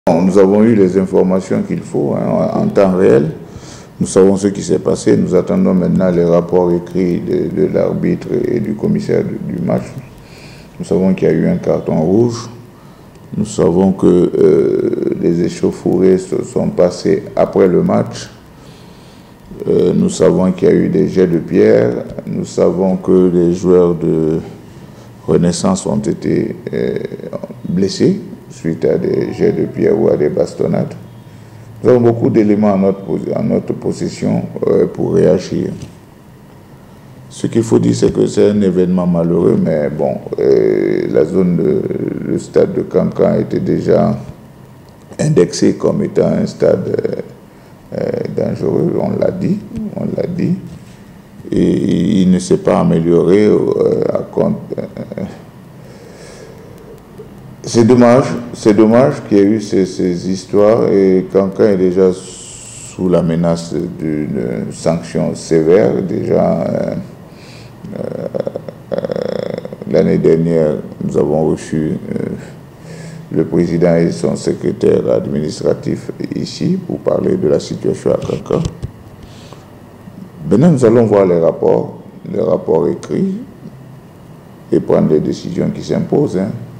Nous avons eu les informations qu'il faut en temps réel. Nous savons ce qui s'est passé. Nous attendons maintenant les rapports écrits de l'arbitre et du commissaire du match. Nous savons qu'il y a eu un carton rouge. Nous savons que les échauffourées se sont passées après le match. Nous savons qu'il y a eu des jets de pierre. Nous savons que les joueurs de Renaissance ont été blessés suite à des jets de pierre ou à des bastonnades. Nous avons beaucoup d'éléments en notre possession pour réagir. Ce qu'il faut dire, c'est que c'est un événement malheureux, mais bon, la zone, le stade de Cancan était déjà indexé comme étant un stade dangereux, on l'a dit, et il ne s'est pas amélioré à compte. C'est dommage qu'il y ait eu ces histoires, et Cancan est déjà sous la menace d'une sanction sévère. Déjà, l'année dernière, nous avons reçu le président et son secrétaire administratif ici pour parler de la situation à Cancan. Maintenant, nous allons voir les rapports écrits et prendre les décisions qui s'imposent.